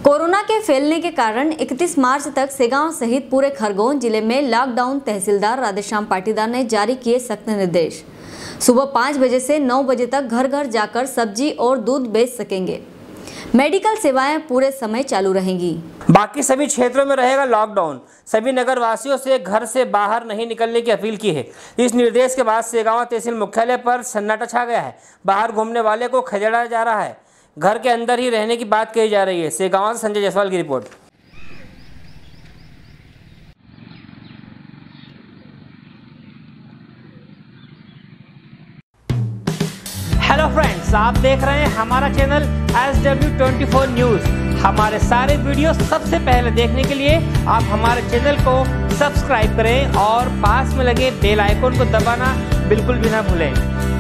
Corona के फैलने के कारण 31 मार्च तक सेगांव सहित पूरे खरगोन जिले में लॉकडाउन तहसीलदार राधेश्याम पाटीदार ने जारी किए सख्त निर्देश। सुबह 5 बजे से 9 बजे तक घर घर जाकर सब्जी और दूध बेच सकेंगे। मेडिकल सेवाएं पूरे समय चालू रहेंगी। बाकी सभी क्षेत्रों में रहेगा लॉकडाउन। सभी नगर वासियों से घर से बाहर नहीं निकलने की अपील की है। इस निर्देश के बाद सेगांव तहसील मुख्यालय पर सन्नाटा छा गया है। बाहर घूमने वाले को खदेड़ा जा रहा है। घर के अंदर ही रहने की बात कही जा रही है। सेगांव से संजय जायसवाल की रिपोर्ट। हेलो फ्रेंड्स, आप देख रहे हैं हमारा चैनल SW24 न्यूज़। हमारे सारे वीडियो सबसे पहले देखने के लिए आप हमारे चैनल को सब्सक्राइब करें और पास में लगे बेल आइकन को दबाना बिल्कुल भी ना भूलें।